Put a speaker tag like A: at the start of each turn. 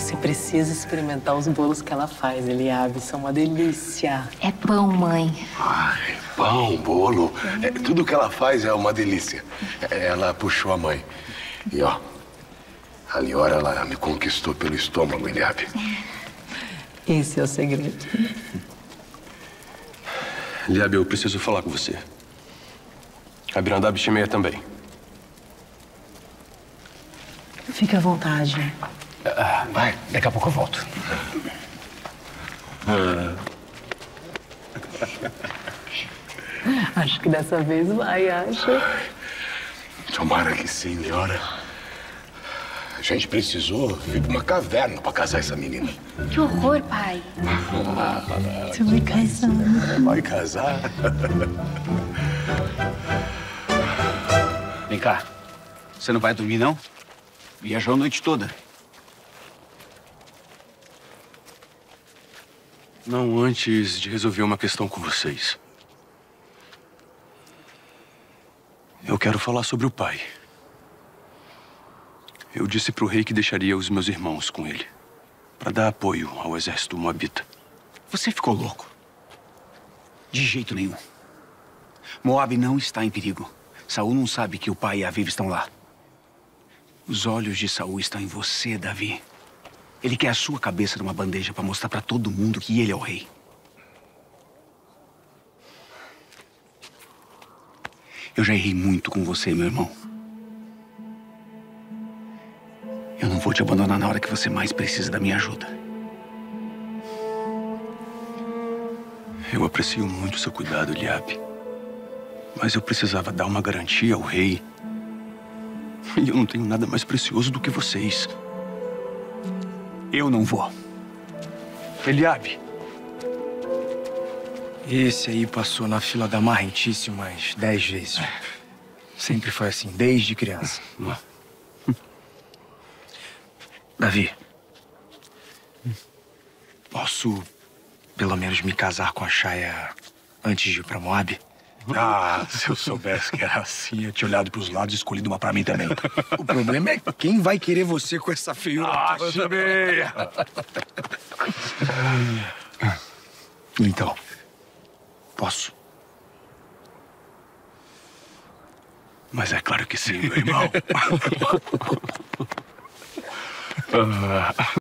A: Você precisa experimentar os bolos que ela faz, Eliabe. São uma delícia.
B: É pão, mãe.
C: Ai, pão, bolo. Tudo que ela faz é uma delícia. Ela puxou a mãe. E, ó, a Liora, ela me conquistou pelo estômago, Eliabe.
A: Esse é o segredo.
D: Eliabe, eu preciso falar com você. A Birandab Shimeia também.
A: Fique à vontade.
E: Vai, daqui a pouco eu volto.
A: Acho que dessa vez vai, acho.
C: Tomara que sim, Liora. A gente precisou vir pra uma caverna pra casar essa menina.
B: Que horror, pai.
A: Você vai casar.
C: Vai casar?
E: Vem cá. Você não vai dormir, não? Viajou a noite toda.
D: Não antes de resolver uma questão com vocês. Eu quero falar sobre o pai. Eu disse pro rei que deixaria os meus irmãos com ele, para dar apoio ao exército moabita.
E: Você ficou louco? De jeito nenhum. Moab não está em perigo. Saul não sabe que o pai e a Aviv estão lá. Os olhos de Saul estão em você, Davi. Ele quer a sua cabeça numa bandeja para mostrar para todo mundo que ele é o rei. Eu já errei muito com você, meu irmão. Eu não vou te abandonar na hora que você mais precisa da minha ajuda.
D: Eu aprecio muito seu cuidado, Eliabe. Mas eu precisava dar uma garantia ao rei. E eu não tenho nada mais precioso do que vocês.
E: Eu não vou.
D: Eliabe.
F: Esse aí passou na fila da marrentice umas 10 vezes. Sempre foi assim, desde criança. Davi, posso pelo menos me casar com a Shaya antes de ir pra Moab?
E: Ah, se eu soubesse que era assim, eu tinha olhado pros lados e escolhido uma pra mim também.
F: O problema é quem vai querer você com essa feiura.
E: Shimeia!
F: Então, posso?
D: Mas é claro que sim, meu irmão.